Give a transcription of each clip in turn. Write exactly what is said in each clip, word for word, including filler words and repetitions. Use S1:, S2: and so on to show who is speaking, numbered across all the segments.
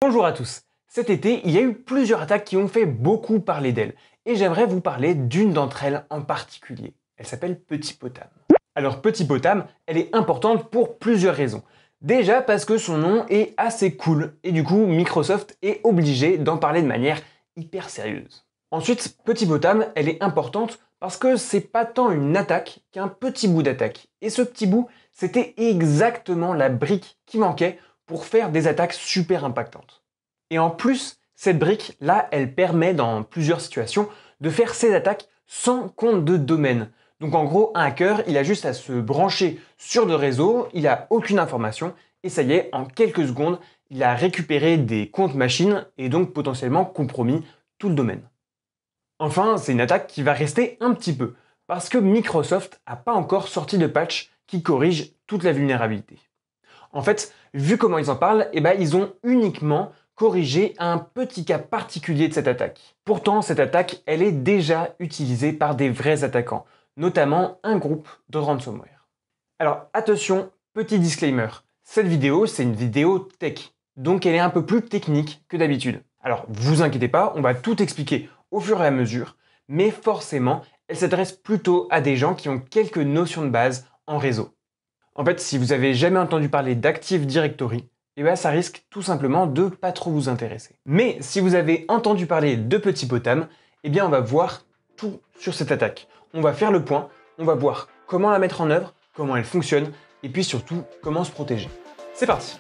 S1: Bonjour à tous. Cet été, il y a eu plusieurs attaques qui ont fait beaucoup parler d'elles, et j'aimerais vous parler d'une d'entre elles en particulier. Elle s'appelle Petit Potam. Alors Petit Potam, elle est importante pour plusieurs raisons. Déjà parce que son nom est assez cool, et du coup Microsoft est obligé d'en parler de manière hyper sérieuse. Ensuite, Petit Potam, elle est importante parce que c'est pas tant une attaque qu'un petit bout d'attaque. Et ce petit bout, c'était exactement la brique qui manquait pour faire des attaques super impactantes. Et en plus, cette brique, là, elle permet dans plusieurs situations de faire ces attaques sans compte de domaine. Donc en gros, un hacker, il a juste à se brancher sur le réseau, il a aucune information, et ça y est, en quelques secondes, il a récupéré des comptes machines et donc potentiellement compromis tout le domaine. Enfin, c'est une attaque qui va rester un petit peu, parce que Microsoft n'a pas encore sorti de patch qui corrige toute la vulnérabilité. En fait, vu comment ils en parlent, eh ben, ils ont uniquement corrigé un petit cas particulier de cette attaque. Pourtant, cette attaque, elle est déjà utilisée par des vrais attaquants, notamment un groupe de ransomware. Alors attention, petit disclaimer, cette vidéo, c'est une vidéo tech, donc elle est un peu plus technique que d'habitude. Alors vous inquiétez pas, on va tout expliquer au fur et à mesure, mais forcément, elle s'adresse plutôt à des gens qui ont quelques notions de base en réseau. En fait, si vous avez jamais entendu parler d'Active Directory, eh ben ça risque tout simplement de pas trop vous intéresser. Mais si vous avez entendu parler de Petit Potam, eh bien on va voir tout sur cette attaque. On va faire le point, on va voir comment la mettre en œuvre, comment elle fonctionne, et puis surtout comment se protéger. C'est parti.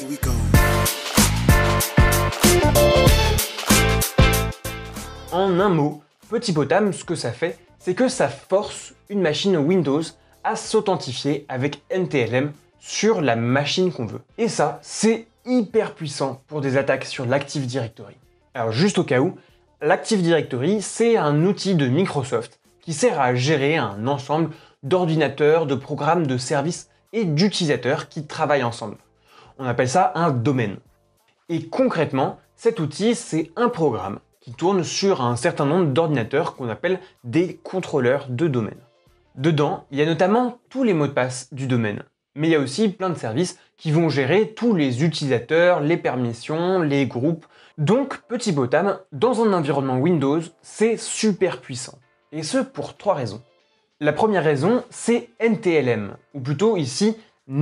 S1: En un mot, Petit Potam, ce que ça fait, c'est que ça force une machine Windows à s'authentifier avec N T L M sur la machine qu'on veut. Et ça, c'est hyper puissant pour des attaques sur l'Active Directory. Alors juste au cas où, l'Active Directory, c'est un outil de Microsoft qui sert à gérer un ensemble d'ordinateurs, de programmes, de services et d'utilisateurs qui travaillent ensemble. On appelle ça un domaine. Et concrètement, cet outil, c'est un programme qui tourne sur un certain nombre d'ordinateurs qu'on appelle des contrôleurs de domaine. Dedans, il y a notamment tous les mots de passe du domaine, mais il y a aussi plein de services qui vont gérer tous les utilisateurs, les permissions, les groupes. Donc Petit Potam, dans un environnement Windows, c'est super puissant. Et ce pour trois raisons. La première raison, c'est N T L M, ou plutôt ici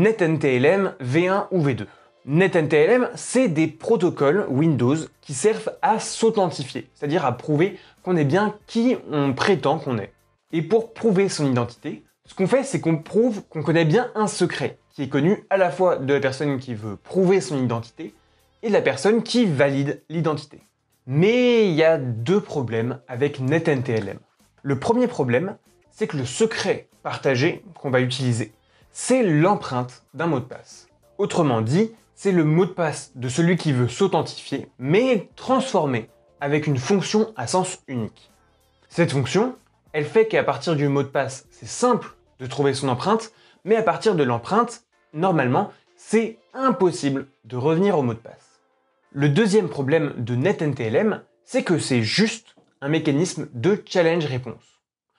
S1: NetNTLM V un ou V deux. NetNTLM, c'est des protocoles Windows qui servent à s'authentifier, c'est-à-dire à prouver qu'on est bien qui on prétend qu'on est. Et pour prouver son identité, ce qu'on fait, c'est qu'on prouve qu'on connaît bien un secret, qui est connu à la fois de la personne qui veut prouver son identité et de la personne qui valide l'identité. Mais il y a deux problèmes avec NetNTLM. Le premier problème, c'est que le secret partagé qu'on va utiliser, c'est l'empreinte d'un mot de passe. Autrement dit, c'est le mot de passe de celui qui veut s'authentifier, mais transformé avec une fonction à sens unique. Cette fonction, elle fait qu'à partir du mot de passe, c'est simple de trouver son empreinte, mais à partir de l'empreinte, normalement, c'est impossible de revenir au mot de passe. Le deuxième problème de NetNTLM, c'est que c'est juste un mécanisme de challenge-réponse.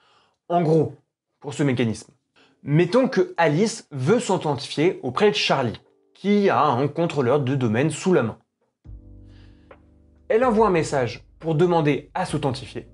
S1: En gros, pour ce mécanisme, mettons que Alice veut s'authentifier auprès de Charlie, qui a un contrôleur de domaine sous la main. Elle envoie un message pour demander à s'authentifier.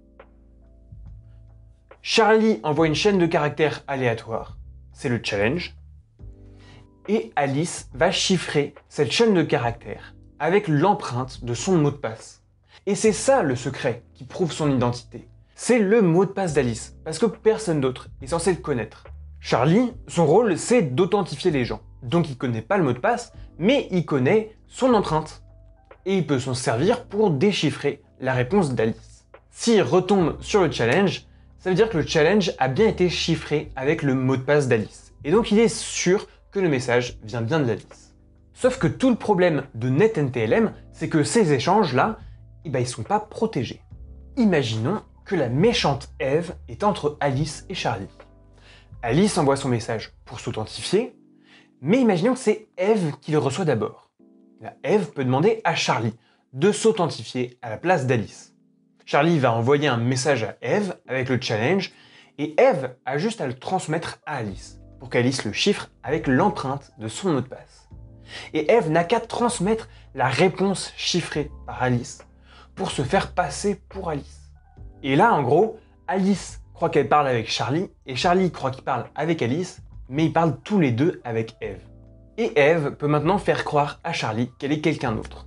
S1: Charlie envoie une chaîne de caractères aléatoires, c'est le challenge. Et Alice va chiffrer cette chaîne de caractères avec l'empreinte de son mot de passe. Et c'est ça le secret qui prouve son identité. C'est le mot de passe d'Alice, parce que personne d'autre est censé le connaître. Charlie, son rôle, c'est d'authentifier les gens. Donc il connaît pas le mot de passe, mais il connaît son empreinte. Et il peut s'en servir pour déchiffrer la réponse d'Alice. S'il retombe sur le challenge, ça veut dire que le challenge a bien été chiffré avec le mot de passe d'Alice. Et donc il est sûr que le message vient bien de d'Alice. Sauf que tout le problème de NetNTLM, c'est que ces échanges-là, eh ben, ils sont pas protégés. Imaginons que la méchante Eve est entre Alice et Charlie. Alice envoie son message pour s'authentifier, mais imaginons que c'est Eve qui le reçoit d'abord. La Eve peut demander à Charlie de s'authentifier à la place d'Alice. Charlie va envoyer un message à Eve avec le challenge, et Eve a juste à le transmettre à Alice, pour qu'Alice le chiffre avec l'empreinte de son mot de passe. Et Eve n'a qu'à transmettre la réponse chiffrée par Alice pour se faire passer pour Alice. Et là, en gros, Alice croit qu'elle parle avec Charlie, et Charlie croit qu'il parle avec Alice, mais ils parlent tous les deux avec Eve. Et Eve peut maintenant faire croire à Charlie qu'elle est quelqu'un d'autre.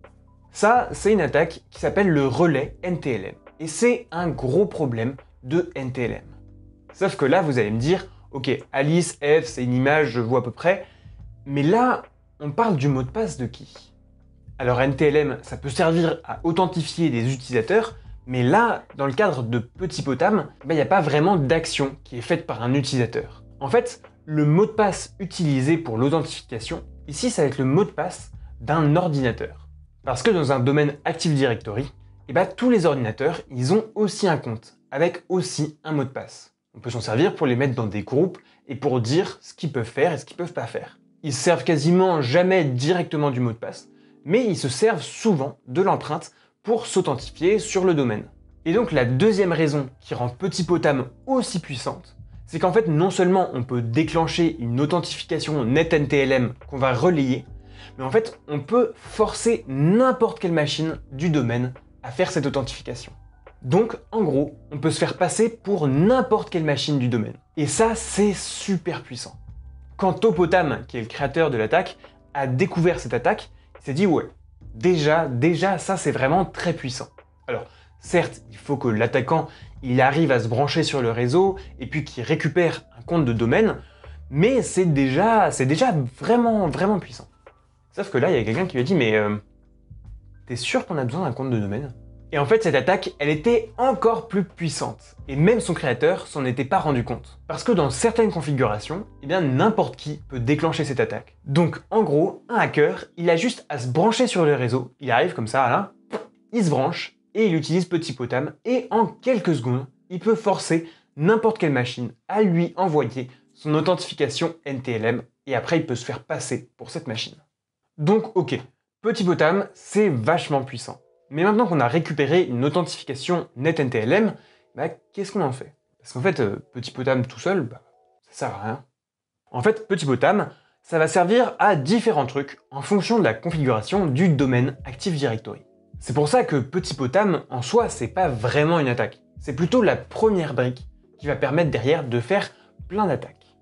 S1: Ça, c'est une attaque qui s'appelle le relais N T L M. Et c'est un gros problème de N T L M. Sauf que là, vous allez me dire, ok, Alice, Eve, c'est une image, je vois à peu près, mais là, on parle du mot de passe de qui? Alors N T L M, ça peut servir à authentifier des utilisateurs, mais là, dans le cadre de Petit Potam, il n'y a pas vraiment d'action qui est faite par un utilisateur. En fait, le mot de passe utilisé pour l'authentification, ici, ça va être le mot de passe d'un ordinateur. Parce que dans un domaine Active Directory, eh ben, tous les ordinateurs, ils ont aussi un compte, avec aussi un mot de passe. On peut s'en servir pour les mettre dans des groupes et pour dire ce qu'ils peuvent faire et ce qu'ils peuvent pas faire. Ils se servent quasiment jamais directement du mot de passe, mais ils se servent souvent de l'empreinte pour s'authentifier sur le domaine. Et donc la deuxième raison qui rend Petit Potam aussi puissante, c'est qu'en fait non seulement on peut déclencher une authentification NetNTLM qu'on va relayer, mais en fait on peut forcer n'importe quelle machine du domaine à faire cette authentification. Donc en gros, on peut se faire passer pour n'importe quelle machine du domaine. Et ça, c'est super puissant. Quand Topotam, qui est le créateur de l'attaque, a découvert cette attaque, il s'est dit ouais, déjà, déjà ça c'est vraiment très puissant. Alors certes, il faut que l'attaquant il arrive à se brancher sur le réseau et puis qu'il récupère un compte de domaine, mais c'est déjà, c'est déjà vraiment, vraiment puissant. Sauf que là, il y a quelqu'un qui lui a dit mais euh, t'es sûr qu'on a besoin d'un compte de domaine? Et en fait, cette attaque, elle était encore plus puissante. Et même son créateur s'en était pas rendu compte. Parce que dans certaines configurations, eh bien n'importe qui peut déclencher cette attaque. Donc en gros, un hacker, il a juste à se brancher sur le réseau. Il arrive comme ça, là, il se branche, et il utilise Petit Potam, et en quelques secondes, il peut forcer n'importe quelle machine à lui envoyer son authentification N T L M, et après il peut se faire passer pour cette machine. Donc ok, Petit Potam, c'est vachement puissant. Mais maintenant qu'on a récupéré une authentification NetNTLM, bah, qu'est-ce qu'on en fait? Parce qu'en fait, euh, Petit Potam tout seul, bah, ça sert à rien. En fait, Petit Potam, ça va servir à différents trucs en fonction de la configuration du domaine Active Directory. C'est pour ça que Petit Potam, en soi, c'est pas vraiment une attaque. C'est plutôt la première brique qui va permettre derrière de faire plein d'attaques.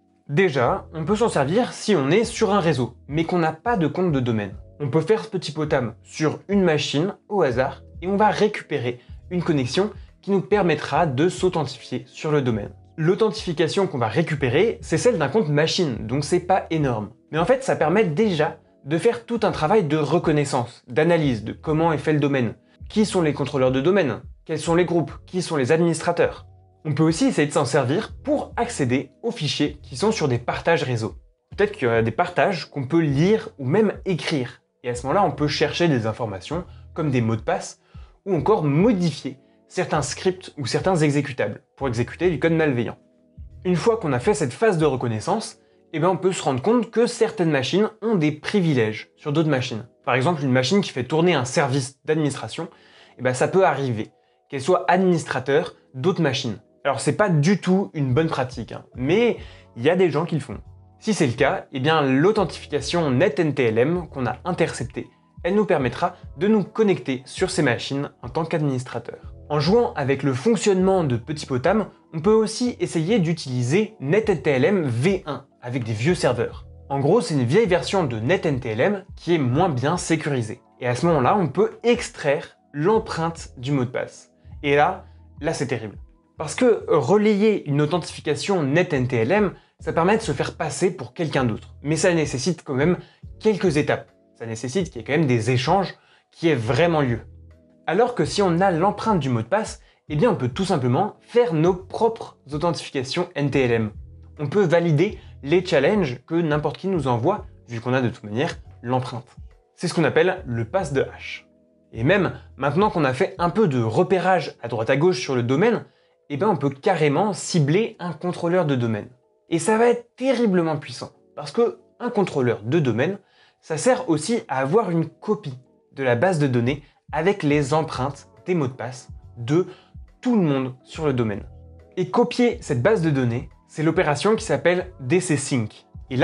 S1: Déjà, on peut s'en servir si on est sur un réseau, mais qu'on n'a pas de compte de domaine. On peut faire ce Petit Potam sur une machine au hasard et on va récupérer une connexion qui nous permettra de s'authentifier sur le domaine. L'authentification qu'on va récupérer, c'est celle d'un compte machine, donc c'est pas énorme. Mais en fait, ça permet déjà de faire tout un travail de reconnaissance, d'analyse de comment est fait le domaine. Qui sont les contrôleurs de domaine? Quels sont les groupes? Qui sont les administrateurs? On peut aussi essayer de s'en servir pour accéder aux fichiers qui sont sur des partages réseau. Peut-être qu'il y a des partages qu'on peut lire ou même écrire. Et à ce moment-là, on peut chercher des informations comme des mots de passe ou encore modifier certains scripts ou certains exécutables pour exécuter du code malveillant. Une fois qu'on a fait cette phase de reconnaissance, eh bien on peut se rendre compte que certaines machines ont des privilèges sur d'autres machines. Par exemple, une machine qui fait tourner un service d'administration, eh bien ça peut arriver qu'elle soit administrateur d'autres machines. Alors c'est pas du tout une bonne pratique, hein, mais il y a des gens qui le font. Si c'est le cas, eh bien l'authentification NetNTLM qu'on a interceptée, elle nous permettra de nous connecter sur ces machines en tant qu'administrateur. En jouant avec le fonctionnement de Petit Potam, on peut aussi essayer d'utiliser NetNTLM V un avec des vieux serveurs. En gros, c'est une vieille version de NetNTLM qui est moins bien sécurisée. Et à ce moment-là, on peut extraire l'empreinte du mot de passe. Et là, là c'est terrible. Parce que relayer une authentification NetNTLM, ça permet de se faire passer pour quelqu'un d'autre. Mais ça nécessite quand même quelques étapes. Ça nécessite qu'il y ait quand même des échanges qui aient vraiment lieu. Alors que si on a l'empreinte du mot de passe, eh bien on peut tout simplement faire nos propres authentifications N T L M. On peut valider les challenges que n'importe qui nous envoie, vu qu'on a de toute manière l'empreinte. C'est ce qu'on appelle le pass de hash. Et même maintenant qu'on a fait un peu de repérage à droite à gauche sur le domaine, eh bien on peut carrément cibler un contrôleur de domaine. Et ça va être terriblement puissant, parce que un contrôleur de domaine, ça sert aussi à avoir une copie de la base de données avec les empreintes des mots de passe de tout le monde sur le domaine. Et copier cette base de données, c'est l'opération qui s'appelle D C Sync. Et là,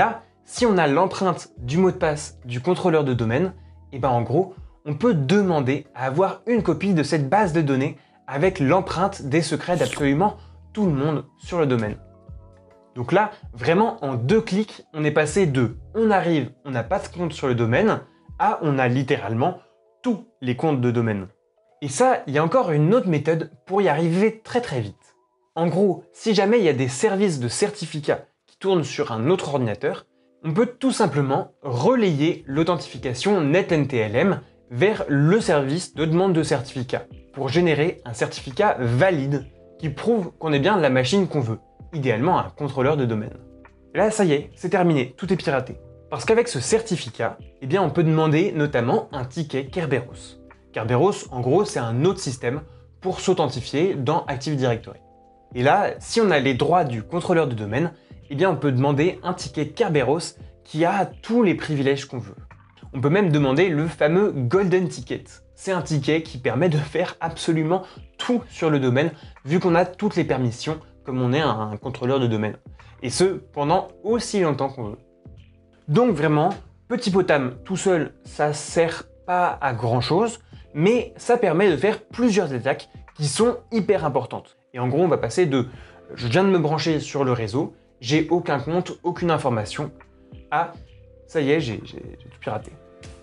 S1: si on a l'empreinte du mot de passe du contrôleur de domaine, et ben en gros, on peut demander à avoir une copie de cette base de données avec l'empreinte des secrets d'absolument tout le monde sur le domaine. Donc là, vraiment en deux clics, on est passé de on arrive, on n'a pas de compte sur le domaine, à on a littéralement tous les comptes de domaine. Et ça, il y a encore une autre méthode pour y arriver très très vite. En gros, si jamais il y a des services de certificats qui tournent sur un autre ordinateur, on peut tout simplement relayer l'authentification NetNTLM vers le service de demande de certificat pour générer un certificat valide qui prouve qu'on est bien la machine qu'on veut, idéalement un contrôleur de domaine. Et là, ça y est, c'est terminé, tout est piraté. Parce qu'avec ce certificat, eh bien, on peut demander notamment un ticket Kerberos. Kerberos, en gros, c'est un autre système pour s'authentifier dans Active Directory. Et là, si on a les droits du contrôleur de domaine, eh bien, on peut demander un ticket Kerberos qui a tous les privilèges qu'on veut. On peut même demander le fameux Golden Ticket. C'est un ticket qui permet de faire absolument tout sur le domaine, vu qu'on a toutes les permissions comme on est un contrôleur de domaine. Et ce, pendant aussi longtemps qu'on veut. Donc vraiment, Petit Potam tout seul, ça sert pas à grand chose, mais ça permet de faire plusieurs attaques qui sont hyper importantes. Et en gros, on va passer de « je viens de me brancher sur le réseau, j'ai aucun compte, aucune information » à « ça y est, j'ai tout piraté ».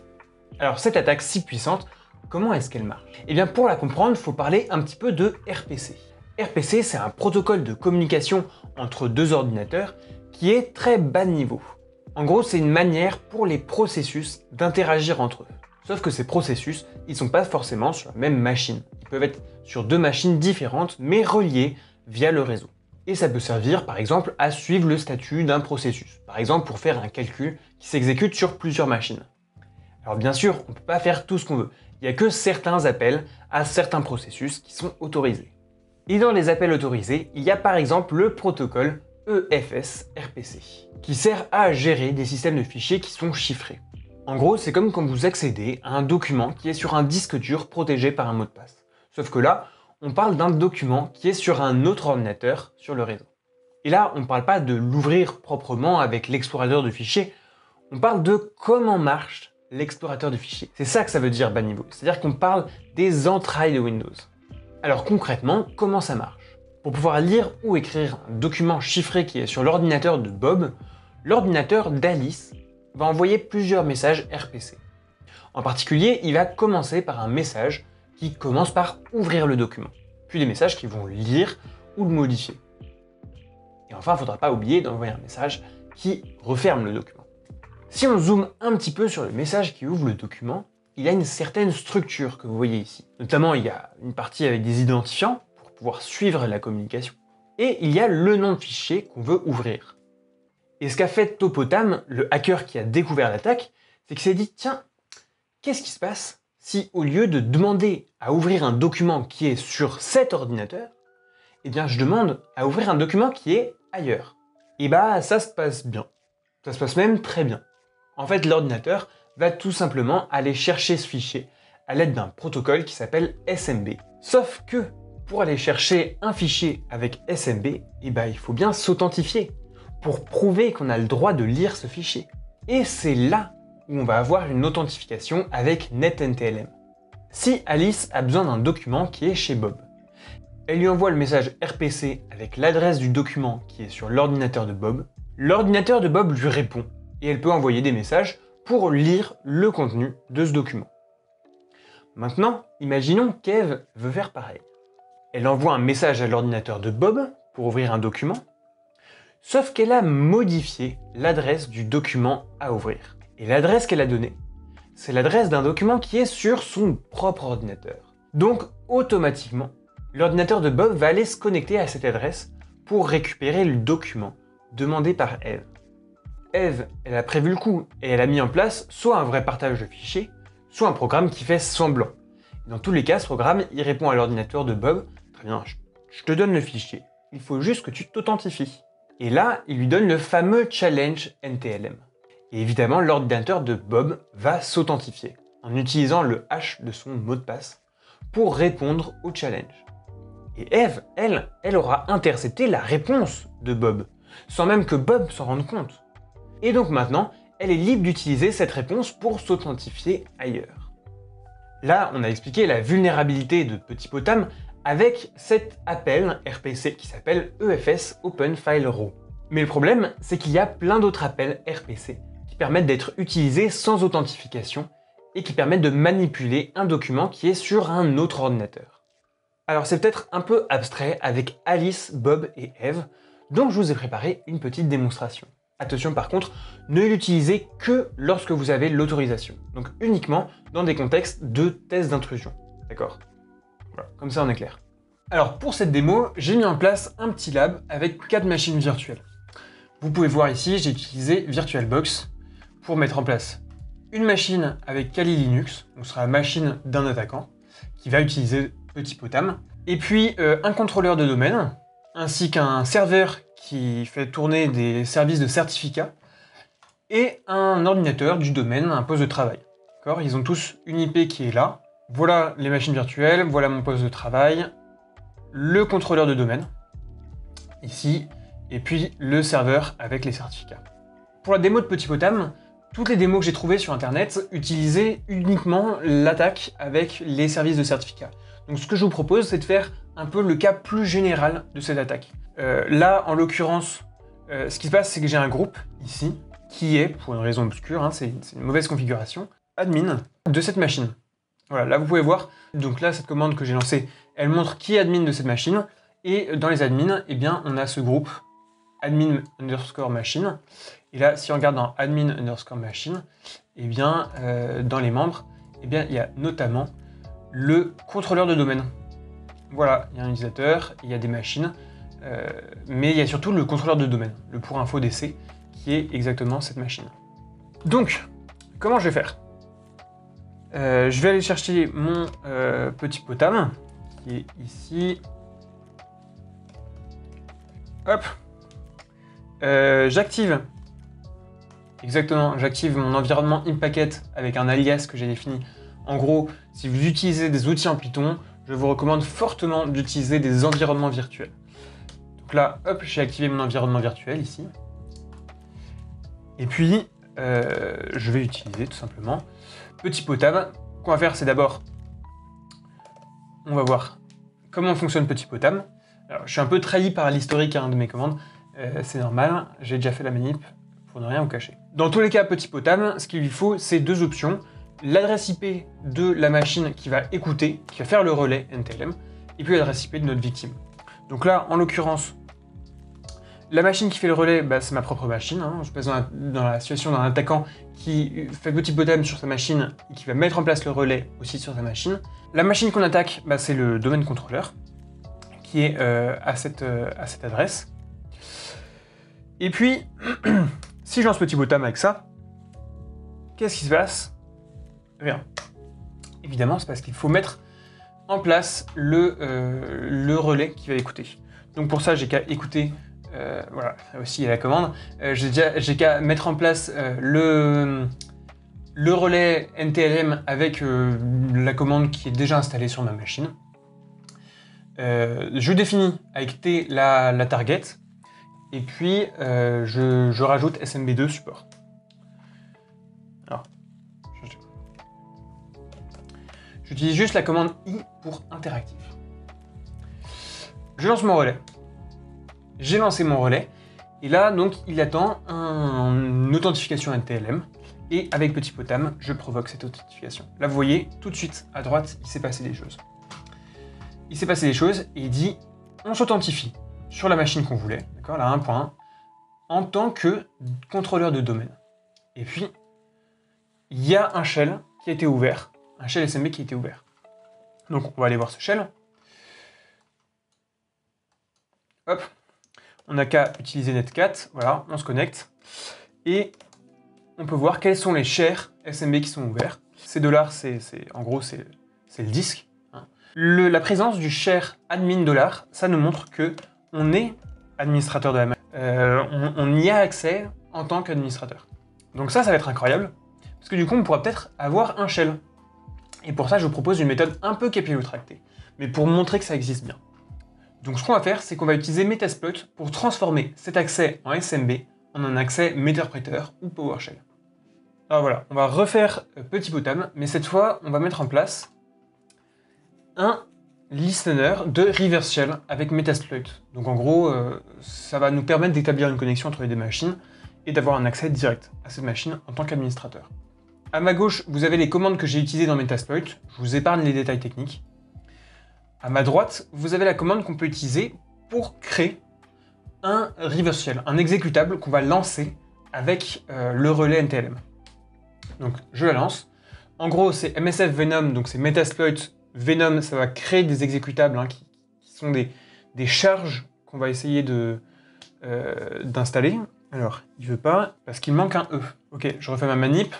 S1: Alors cette attaque si puissante, comment est-ce qu'elle marche? Eh bien pour la comprendre, il faut parler un petit peu de R P C. R P C, c'est un protocole de communication entre deux ordinateurs qui est très bas de niveau. En gros, c'est une manière pour les processus d'interagir entre eux. Sauf que ces processus, ils sont pas forcément sur la même machine. Ils peuvent être sur deux machines différentes, mais reliées via le réseau. Et ça peut servir, par exemple, à suivre le statut d'un processus. Par exemple, pour faire un calcul qui s'exécute sur plusieurs machines. Alors bien sûr, on ne peut pas faire tout ce qu'on veut. Il n'y a que certains appels à certains processus qui sont autorisés. Et dans les appels autorisés, il y a par exemple le protocole E F S R P C, qui sert à gérer des systèmes de fichiers qui sont chiffrés. En gros, c'est comme quand vous accédez à un document qui est sur un disque dur protégé par un mot de passe. Sauf que là, on parle d'un document qui est sur un autre ordinateur sur le réseau. Et là, on ne parle pas de l'ouvrir proprement avec l'explorateur de fichiers, on parle de comment marche l'explorateur de fichiers. C'est ça que ça veut dire bas niveau, c'est-à-dire qu'on parle des entrailles de Windows. Alors concrètement, comment ça marche? Pour pouvoir lire ou écrire un document chiffré qui est sur l'ordinateur de Bob, l'ordinateur d'Alice va envoyer plusieurs messages R P C. En particulier, il va commencer par un message qui commence par ouvrir le document, puis des messages qui vont lire ou le modifier. Et enfin, il ne faudra pas oublier d'envoyer un message qui referme le document. Si on zoome un petit peu sur le message qui ouvre le document, il y a une certaine structure que vous voyez ici. Notamment, il y a une partie avec des identifiants pour pouvoir suivre la communication. Et il y a le nom de fichier qu'on veut ouvrir. Et ce qu'a fait Topotam, le hacker qui a découvert l'attaque, c'est qu'il s'est dit, tiens, qu'est-ce qui se passe si au lieu de demander à ouvrir un document qui est sur cet ordinateur, eh bien je demande à ouvrir un document qui est ailleurs. Et bah ça se passe bien. Ça se passe même très bien. En fait, l'ordinateur va tout simplement aller chercher ce fichier à l'aide d'un protocole qui s'appelle S M B. Sauf que pour aller chercher un fichier avec S M B, eh bah, il faut bien s'authentifier pour prouver qu'on a le droit de lire ce fichier. Et c'est là où on va avoir une authentification avec NetNTLM. Si Alice a besoin d'un document qui est chez Bob, elle lui envoie le message R P C avec l'adresse du document qui est sur l'ordinateur de Bob. L'ordinateur de Bob lui répond et elle peut envoyer des messages pour lire le contenu de ce document. Maintenant, imaginons qu'Eve veut faire pareil. Elle envoie un message à l'ordinateur de Bob pour ouvrir un document, sauf qu'elle a modifié l'adresse du document à ouvrir. Et l'adresse qu'elle a donnée, c'est l'adresse d'un document qui est sur son propre ordinateur. Donc, automatiquement, l'ordinateur de Bob va aller se connecter à cette adresse pour récupérer le document demandé par Eve. Eve, elle a prévu le coup et elle a mis en place soit un vrai partage de fichiers, soit un programme qui fait semblant. Dans tous les cas, ce programme, il répond à l'ordinateur de Bob, très bien, je te donne le fichier, il faut juste que tu t'authentifies. Et là, il lui donne le fameux challenge N T L M. Et évidemment, l'ordinateur de Bob va s'authentifier en utilisant le hash de son mot de passe pour répondre au challenge. Et Eve, elle, elle aura intercepté la réponse de Bob, sans même que Bob s'en rende compte. Et donc maintenant, elle est libre d'utiliser cette réponse pour s'authentifier ailleurs. Là, on a expliqué la vulnérabilité de Petit Potam avec cet appel R P C qui s'appelle E F S Open File Raw. Mais le problème, c'est qu'il y a plein d'autres appels R P C qui permettent d'être utilisés sans authentification et qui permettent de manipuler un document qui est sur un autre ordinateur. Alors c'est peut-être un peu abstrait avec Alice, Bob et Eve, donc je vous ai préparé une petite démonstration. Attention par contre, ne l'utilisez que lorsque vous avez l'autorisation, donc uniquement dans des contextes de tests d'intrusion, d'accord? Voilà, comme ça on est clair. Alors pour cette démo, j'ai mis en place un petit lab avec quatre machines virtuelles. Vous pouvez voir ici, j'ai utilisé VirtualBox pour mettre en place une machine avec Kali Linux, donc ce sera la machine d'un attaquant, qui va utiliser Petit Potam, et puis euh, un contrôleur de domaine, ainsi qu'un serveur qui fait tourner des services de certificats, et un ordinateur du domaine, un poste de travail. Ils ont tous une I P qui est là. Voilà les machines virtuelles, voilà mon poste de travail, le contrôleur de domaine, ici, et puis le serveur avec les certificats. Pour la démo de Petit Potam, toutes les démos que j'ai trouvées sur internet utilisaient uniquement l'attaque avec les services de certificats. Donc ce que je vous propose, c'est de faire un peu le cas plus général de cette attaque. Euh, là, en l'occurrence, euh, ce qui se passe, c'est que j'ai un groupe, ici, qui est, pour une raison obscure, hein, c'est une mauvaise configuration, admin de cette machine. Voilà, là vous pouvez voir, donc là, cette commande que j'ai lancée, elle montre qui est admin de cette machine, et dans les admins, eh bien, on a ce groupe admin underscore machine, et là, si on regarde dans admin underscore machine, eh bien, euh, dans les membres, eh bien, il y a notamment le contrôleur de domaine. Voilà, il y a un utilisateur, il y a des machines, euh, mais il y a surtout le contrôleur de domaine, le pour info D C, qui est exactement cette machine. Donc, comment je vais faire? euh, Je vais aller chercher mon euh, Petit Potam, qui est ici. Hop. Euh, j'active, exactement, j'active mon environnement Impacket avec un alias que j'ai défini. En gros, si vous utilisez des outils en Python, je vous recommande fortement d'utiliser des environnements virtuels. Donc là, hop, j'ai activé mon environnement virtuel ici. Et puis, euh, je vais utiliser tout simplement Petit Potam. Ce qu'on va faire, c'est d'abord, on va voir comment fonctionne Petit Potam. Alors, je suis un peu trahi par l'historique hein, de mes commandes. Euh, c'est normal, j'ai déjà fait la manip pour ne rien vous cacher. Dans tous les cas, Petit Potam, ce qu'il lui faut, c'est deux options. L'adresse I P de la machine qui va écouter, qui va faire le relais N T L M, et puis l'adresse I P de notre victime. Donc là, en l'occurrence, la machine qui fait le relais, bah, c'est ma propre machine. Hein. Je passe dans la, dans la situation d'un attaquant qui fait Petit Potam sur sa machine et qui va mettre en place le relais aussi sur sa machine. La machine qu'on attaque, bah, c'est le domaine contrôleur, qui est euh, à, cette, euh, à cette adresse. Et puis, si je lance Petit Potam avec ça, qu'est-ce qui se passe? Rien. Évidemment, c'est parce qu'il faut mettre en place le, euh, le relais qui va écouter. Donc pour ça, j'ai qu'à écouter, euh, voilà, aussi il y a la commande, euh, j'ai qu'à mettre en place euh, le, le relais N T L M avec euh, la commande qui est déjà installée sur ma machine. Euh, je définis avec T la, la target, et puis euh, je, je rajoute S M B deux support. Alors, j'utilise juste la commande I pour interactif. Je lance mon relais. J'ai lancé mon relais. Et là, donc, il attend un, une authentification N T L M. Et avec Petit Potam, je provoque cette authentification. Là, vous voyez, tout de suite, à droite, il s'est passé des choses. Il s'est passé des choses et il dit, on s'authentifie sur la machine qu'on voulait, d'accord, là, un point un, en tant que contrôleur de domaine. Et puis, il y a un shell qui a été ouvert. Un shell S M B qui a été ouvert. Donc on va aller voir ce shell. Hop, on n'a qu'à utiliser netcat, voilà, on se connecte. Et on peut voir quels sont les shares S M B qui sont ouverts. Ces dollars, c'est en gros, c'est le disque. Hein. Le, la présence du share admin dollar, ça nous montre que on est administrateur de la machine. Euh, on, on y a accès en tant qu'administrateur. Donc ça, ça va être incroyable. Parce que du coup, on pourra peut-être avoir un shell. Et pour ça, je vous propose une méthode un peu capillotractée, mais pour montrer que ça existe bien. Donc ce qu'on va faire, c'est qu'on va utiliser Metasploit pour transformer cet accès en S M B en un accès Meterpreter ou PowerShell. Alors voilà, on va refaire Petit Potam, mais cette fois, on va mettre en place un listener de reverse shell avec Metasploit. Donc en gros, euh, ça va nous permettre d'établir une connexion entre les deux machines et d'avoir un accès direct à cette machine en tant qu'administrateur. À ma gauche, vous avez les commandes que j'ai utilisées dans Metasploit, je vous épargne les détails techniques. À ma droite, vous avez la commande qu'on peut utiliser pour créer un reverse shell, un exécutable qu'on va lancer avec euh, le relais N T L M. Donc je la lance. En gros, c'est M S F Venom, donc c'est Metasploit Venom, ça va créer des exécutables hein, qui, qui sont des, des charges qu'on va essayer de, euh, d'installer. Alors, il veut pas, parce qu'il manque un E. Ok, je refais ma manip.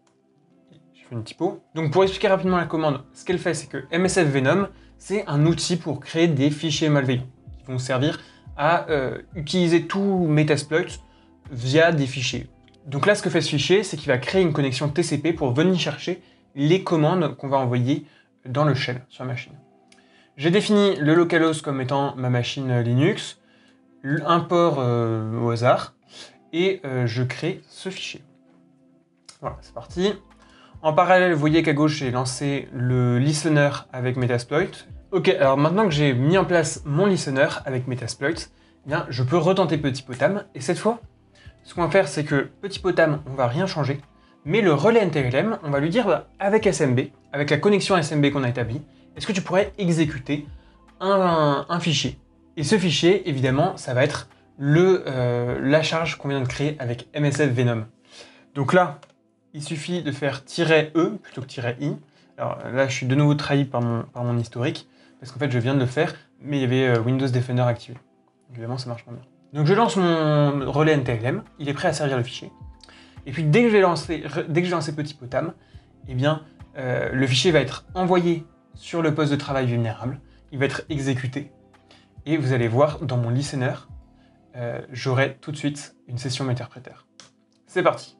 S1: J'ai fait une typo. Donc pour expliquer rapidement la commande, ce qu'elle fait, c'est que M S F Venom, c'est un outil pour créer des fichiers malveillants, qui vont servir à euh, utiliser tout Metasploit via des fichiers. Donc là, ce que fait ce fichier, c'est qu'il va créer une connexion T C P pour venir chercher les commandes qu'on va envoyer dans le shell sur la machine. J'ai défini le localhost comme étant ma machine Linux, un port euh, au hasard, et euh, je crée ce fichier. Voilà, c'est parti. En parallèle, vous voyez qu'à gauche, j'ai lancé le listener avec Metasploit. Ok, alors maintenant que j'ai mis en place mon listener avec Metasploit, eh bien, je peux retenter Petit Potam, et cette fois, ce qu'on va faire, c'est que Petit Potam, on va rien changer, mais le relais N T L M, on va lui dire, bah, avec S M B, avec la connexion S M B qu'on a établie, est-ce que tu pourrais exécuter un, un, un fichier? Et ce fichier, évidemment, ça va être le, euh, la charge qu'on vient de créer avec M S F Venom. Donc là, il suffit de faire "-e" plutôt que "-i". Alors là, je suis de nouveau trahi par mon, par mon historique, parce qu'en fait, je viens de le faire, mais il y avait euh, Windows Defender activé. Donc, évidemment, ça marche pas bien. Donc je lance mon relais N T L M, il est prêt à servir le fichier. Et puis dès que j'ai lancé, dès que j'ai lancé Petit Potam, eh bien, euh, le fichier va être envoyé sur le poste de travail vulnérable, il va être exécuté, et vous allez voir dans mon listener, euh, j'aurai tout de suite une session Meterpreter. C'est parti.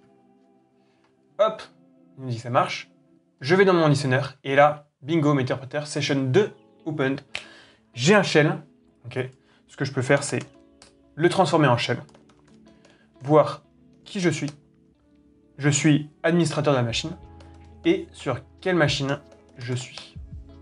S1: Hop, il me dit que ça marche. Je vais dans mon listener, et là, bingo, Meterpreter, session deux, opened. J'ai un shell, ok. Ce que je peux faire, c'est le transformer en shell, voir qui je suis. Je suis administrateur de la machine, et sur quelle machine je suis.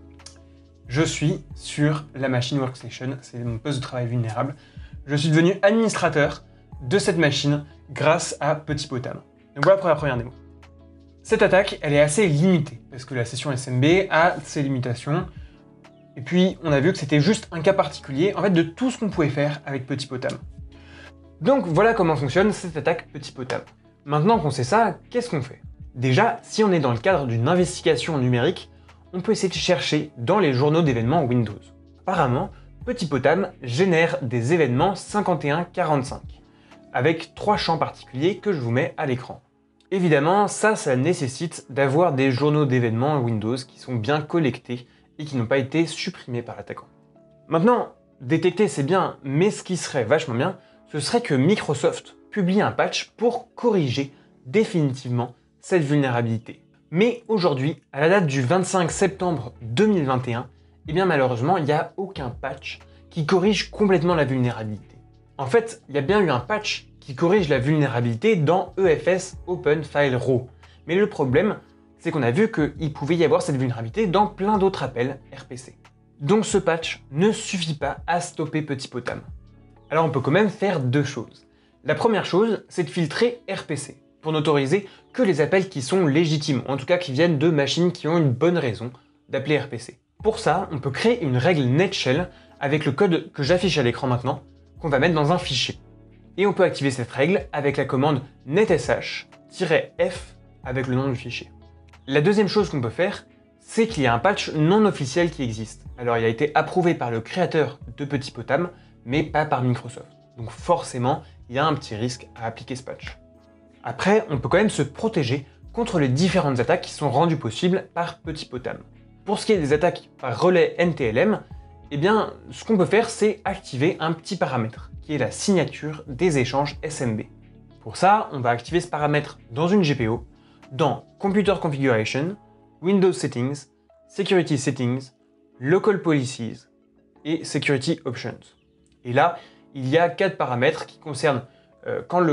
S1: Je suis sur la machine Workstation, c'est mon poste de travail vulnérable. Je suis devenu administrateur de cette machine grâce à Petit Potam. Donc voilà pour la première démo. Cette attaque, elle est assez limitée, parce que la session S M B a ses limitations. Et puis, on a vu que c'était juste un cas particulier, en fait, de tout ce qu'on pouvait faire avec Petit Potam. Donc voilà comment fonctionne cette attaque Petit Potam. Maintenant qu'on sait ça, qu'est-ce qu'on fait? Déjà, si on est dans le cadre d'une investigation numérique, on peut essayer de chercher dans les journaux d'événements Windows. Apparemment, Petit Potam génère des événements cinquante et un quarante-cinq, avec trois champs particuliers que je vous mets à l'écran. Évidemment, ça, ça nécessite d'avoir des journaux d'événements Windows qui sont bien collectés et qui n'ont pas été supprimés par l'attaquant. Maintenant, détecter c'est bien, mais ce qui serait vachement bien, ce serait que Microsoft publie un patch pour corriger définitivement cette vulnérabilité. Mais aujourd'hui, à la date du vingt-cinq septembre deux mille vingt et un, eh bien malheureusement, il n'y a aucun patch qui corrige complètement la vulnérabilité. En fait, il y a bien eu un patch qui corrige la vulnérabilité dans E F S Open File Raw. Mais le problème, c'est qu'on a vu qu'il pouvait y avoir cette vulnérabilité dans plein d'autres appels R P C. Donc ce patch ne suffit pas à stopper Petit Potam. Alors on peut quand même faire deux choses. La première chose, c'est de filtrer R P C, pour n'autoriser que les appels qui sont légitimes, en tout cas qui viennent de machines qui ont une bonne raison d'appeler R P C. Pour ça, on peut créer une règle netshell avec le code que j'affiche à l'écran maintenant, qu'on va mettre dans un fichier. Et on peut activer cette règle avec la commande netsh-f avec le nom du fichier. La deuxième chose qu'on peut faire, c'est qu'il y a un patch non officiel qui existe. Alors il a été approuvé par le créateur de Petit Potam, mais pas par Microsoft. Donc forcément, il y a un petit risque à appliquer ce patch. Après, on peut quand même se protéger contre les différentes attaques qui sont rendues possibles par Petit Potam. Pour ce qui est des attaques par relais N T L M, eh bien, ce qu'on peut faire, c'est activer un petit paramètre, qui est la signature des échanges S M B. Pour ça, on va activer ce paramètre dans une G P O, dans Computer Configuration, Windows Settings, Security Settings, Local Policies et Security Options. Et là, il y a quatre paramètres qui concernent euh, quand le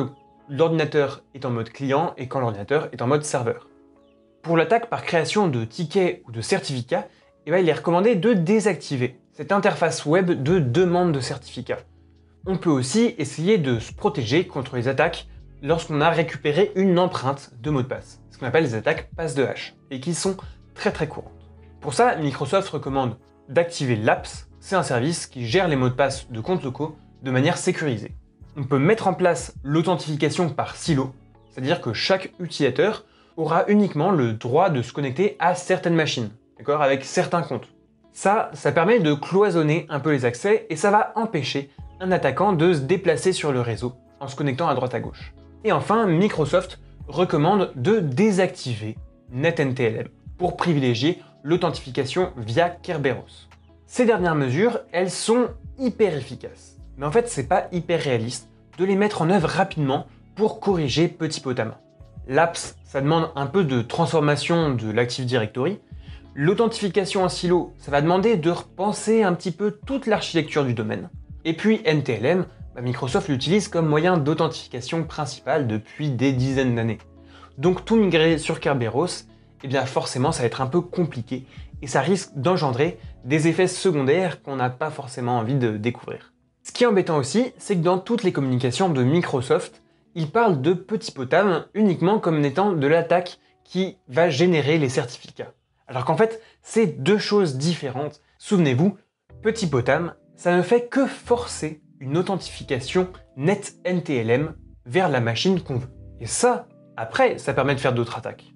S1: l'ordinateur est en mode client et quand l'ordinateur est en mode serveur. Pour l'attaque par création de tickets ou de certificats, eh bien, il est recommandé de désactiver cette interface web de demande de certificat. On peut aussi essayer de se protéger contre les attaques lorsqu'on a récupéré une empreinte de mot de passe, ce qu'on appelle les attaques passe de hache, et qui sont très très courantes. Pour ça, Microsoft recommande d'activer l'Apps, c'est un service qui gère les mots de passe de comptes locaux de manière sécurisée. On peut mettre en place l'authentification par silo, c'est-à-dire que chaque utilisateur aura uniquement le droit de se connecter à certaines machines, d'accord, avec certains comptes. Ça, ça permet de cloisonner un peu les accès et ça va empêcher un attaquant de se déplacer sur le réseau en se connectant à droite à gauche. Et enfin, Microsoft recommande de désactiver NetNTLM pour privilégier l'authentification via Kerberos. Ces dernières mesures, elles sont hyper efficaces. Mais en fait, c'est pas hyper réaliste de les mettre en œuvre rapidement pour corriger petit potamment. L'Apps, ça demande un peu de transformation de l'Active Directory. L'authentification en silo, ça va demander de repenser un petit peu toute l'architecture du domaine. Et puis N T L M, bah Microsoft l'utilise comme moyen d'authentification principal depuis des dizaines d'années. Donc tout migrer sur Kerberos, eh bien forcément ça va être un peu compliqué et ça risque d'engendrer des effets secondaires qu'on n'a pas forcément envie de découvrir. Ce qui est embêtant aussi, c'est que dans toutes les communications de Microsoft, ils parlent de Petit Potam uniquement comme étant de l'attaque qui va générer les certificats. Alors qu'en fait, c'est deux choses différentes. Souvenez-vous, Petit Potam, ça ne fait que forcer une authentification NetNTLM vers la machine qu'on veut. Et ça, après, ça permet de faire d'autres attaques.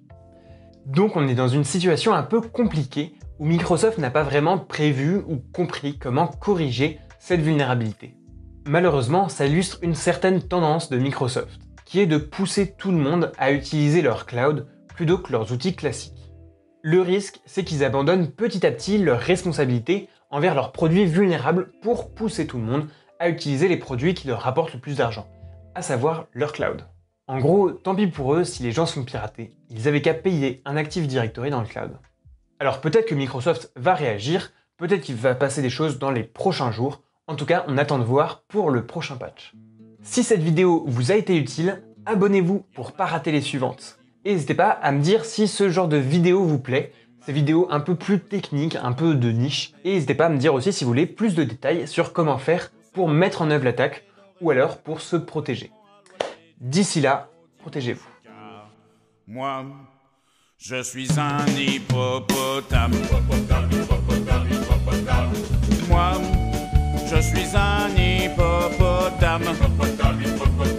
S1: Donc on est dans une situation un peu compliquée où Microsoft n'a pas vraiment prévu ou compris comment corriger cette vulnérabilité. Malheureusement, ça illustre une certaine tendance de Microsoft, qui est de pousser tout le monde à utiliser leur cloud plutôt que leurs outils classiques. Le risque, c'est qu'ils abandonnent petit à petit leurs responsabilités envers leurs produits vulnérables pour pousser tout le monde à utiliser les produits qui leur rapportent le plus d'argent, à savoir leur cloud. En gros, tant pis pour eux si les gens sont piratés, ils avaient qu'à payer un Active Directory dans le cloud. Alors peut-être que Microsoft va réagir, peut-être qu'il va passer des choses dans les prochains jours, en tout cas on attend de voir pour le prochain patch. Si cette vidéo vous a été utile, abonnez-vous pour pas rater les suivantes. Et n'hésitez pas à me dire si ce genre de vidéo vous plaît, ces vidéos un peu plus techniques, un peu de niche, et n'hésitez pas à me dire aussi si vous voulez plus de détails sur comment faire pour mettre en œuvre l'attaque, ou alors pour se protéger. D'ici là, protégez-vous.
S2: Moi, je suis un hippopotame. Moi, je suis un hippopotame.